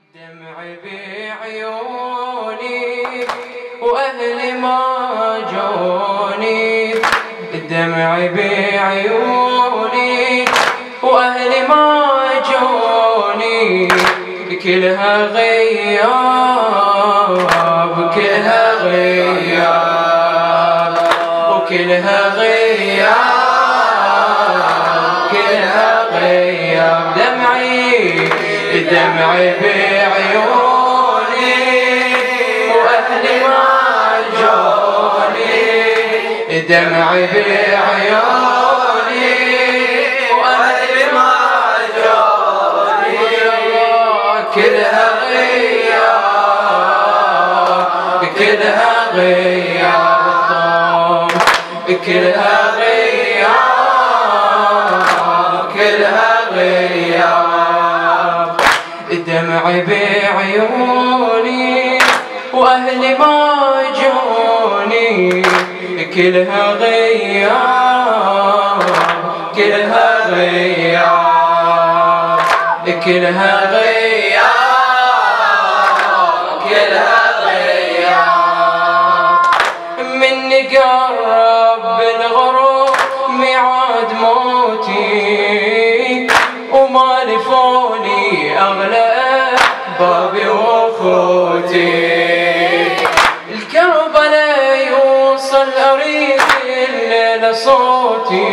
دمعي بعيوني وأهلي ما جوني، دمعي بعيوني وأهلي ما جوني، كلها غياب كلها غياب وكلها غياب كلها غياب. دمعي بعيوني وأهلي ما جوني، دمعي بعيوني وأهلي ما جوني، كلها غياب كلها غياب كلها غياب كلها غياب. دمعي بعيوني وأهلي ما جوني، كلها غياب كلها غياب كلها غياب كلها غياب. مني قرب بالغروب ميعاد موتي، وما لفوني أغلى بابي واخوتي، الكربلاء يوصل أريد الليلة صوتي،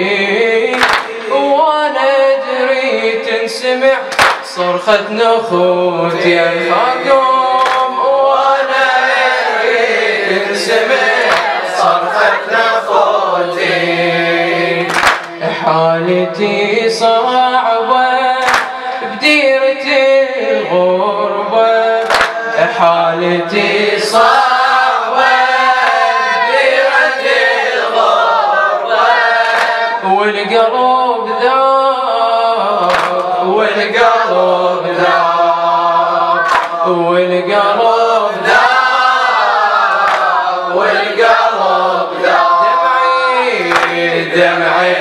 وانا ادري تنسمع صرخة نخوتي، الخاقوم وانا ادري تنسمع صرخة نخوتي. حالتي صعبة بديرة الغربة، حالتي صعبة بديرة الغربة، والقلب ذاب والقلب ذاب والقلب ذاب والقلب ذاب. دمعي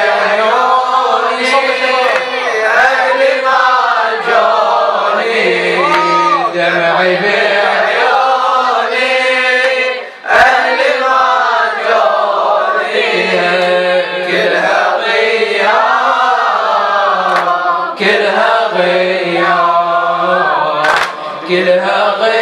دمعي بعيوني أهلي ما جوني، كلها غياب كلها غياب كلها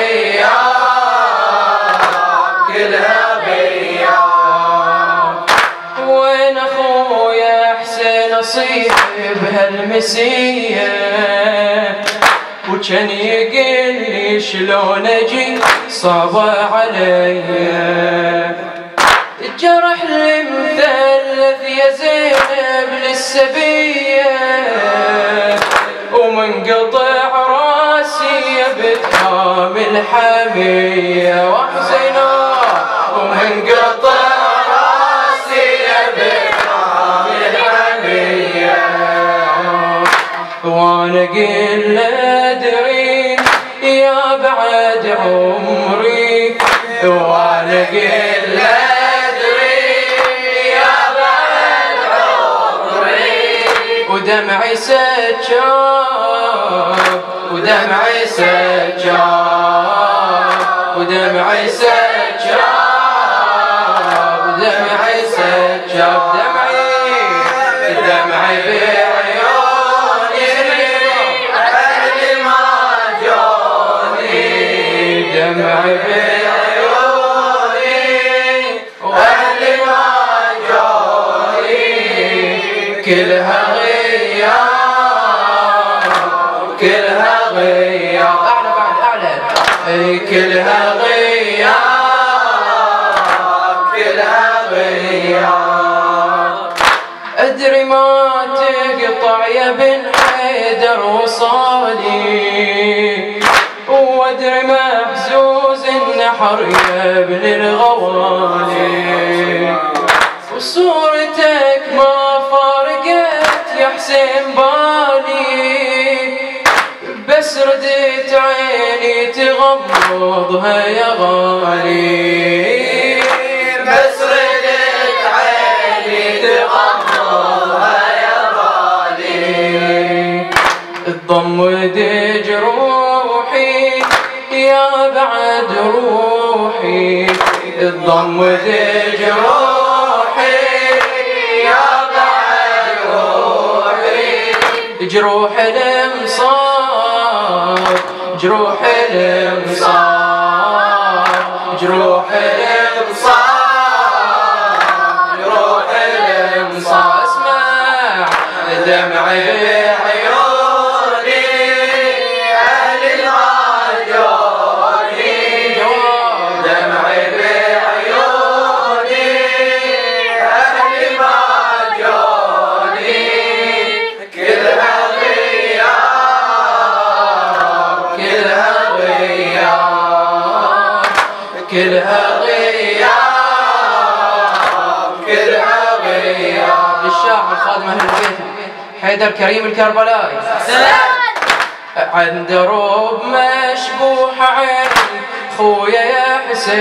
غياب كلها غياب. وين أخويا حسين أصيب بهالمسية، وكان يقل لي شلون اجي صعبة عليا، الجرح المثلث يا زينب للسبية، ومنقطع راسي يا بتهام الحمية، وحسينا ومنقطع راسي يا بتهام الحمية، وانا قل ادري يا بعد عمري، وانا قل ادري يا بعد عمري، ودمعي سجاب ودمعي سجاب ودمعي سجاب ودمعي سجاب. دمعي بعيوني أهلي ما جوني، دمعي بعيوني وأهلي ما جوني، كلها غياب كلها غياب. أعلى بعد أعلى، كلها غياب كلها غياب. أدري ما تقطع يا بن حيدر وصالي، وأدري محزوز النحر يا ابن الغوالي، وصورتك ما فارقت يا حسين بالي، بس ردت عيني تغمضها يا غالي، بس ردت عيني تغمضها يا غالي. تضمد جروح روحي يا بعد روحي تضمد جروحي يا بعد روحي جروح المصاب جروح المصاب جروح المصاب جروح المصاب اسمع دمعي بعيوني أهل العجوني دمعي بعيوني أهل العجوني كلها غياب كلها غياب كلها غياب كلها غياب للشاعر خادم أهل البيت حيدر كريم الكربلائي عند روب مشبوح عين خويا يا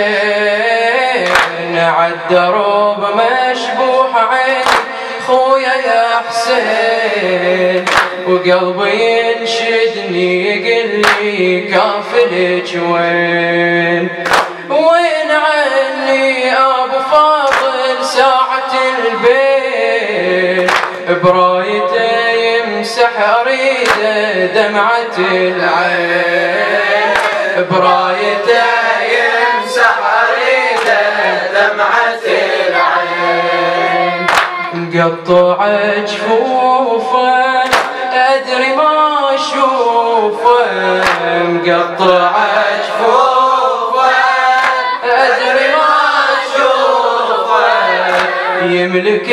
حسين عند روب مشبوح عين خويا يا حسين وقلبي ينشدني يقول لي كافلك وين وين عني ابو فاضل ساعة البيت برايته يمسح اريده دمعة العين برايته يمسح اريده دمعة العين مقطع جفوفه ادري ما اشوفه مقطع جفوفه ادري ما اشوفه يملك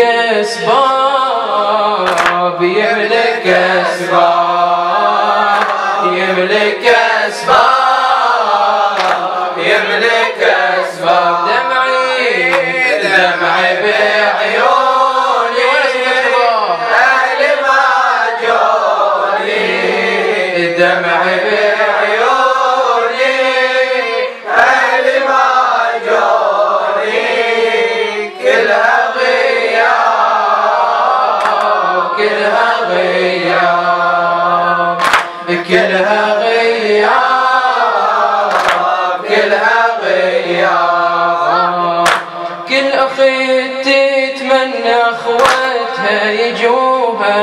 اسباب يملك اسباب يملك اسباب يملك اسباب دمعي دمعي بعيوني اهل ما جوني دمعي بعيوني اهل ما جوني كلها غياب كلها غياب كلها غياب كلها غياب كل أخي تتمنى أخواتها يجوها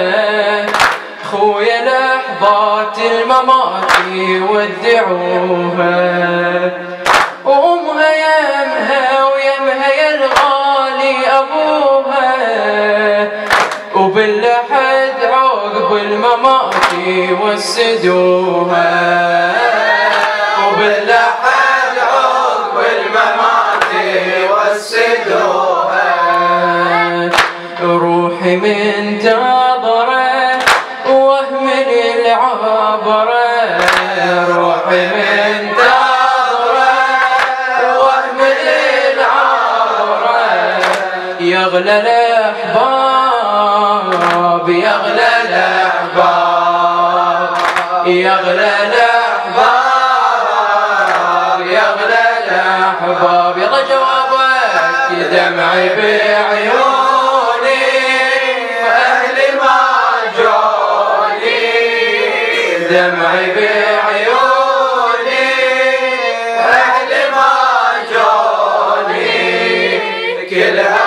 خويا لحظات الممات يودعوها وأمها يمها ويمها يا الغالي أبوها وباللحد عقب الممات يوسدوها وباللحد عقب الممات يوسدوها روحي من تنظره واهمل العبره روحي من تنظره واهمل العبره يغلى الاحباب يغلى الاحباب يغلى الاحباب يغلى الاحباب يلا جوابك دمعي بعيوني واهل ما جوني دمعي بعيوني واهل ما جوني كلها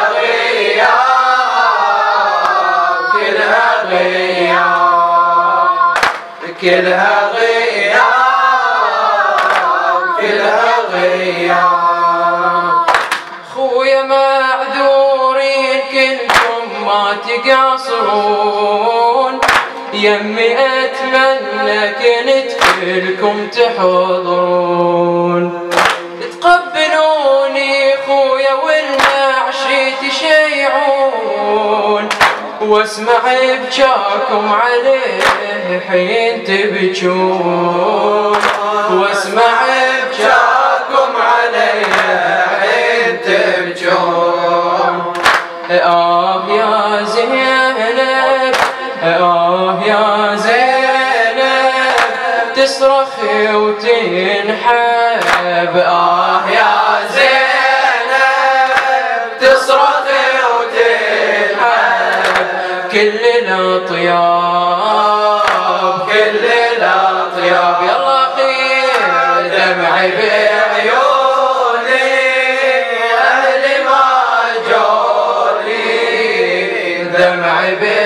غياب كلها غياب كلها غياب كلها غياب خويا معذورين كلكم ما تقاصرون يمي اتمنى كنت كلكم تحضرون تقبلوني خويا والنعشي تشيعون واسمع بجاكم عليه حين تبجون واسمع بجاكم عليه حين تبجون يا زينب يا زينب تصرخي وتنحب يا زينب تصرخي وتنحب كل الاطياب كل الاطياب يلا حبيبي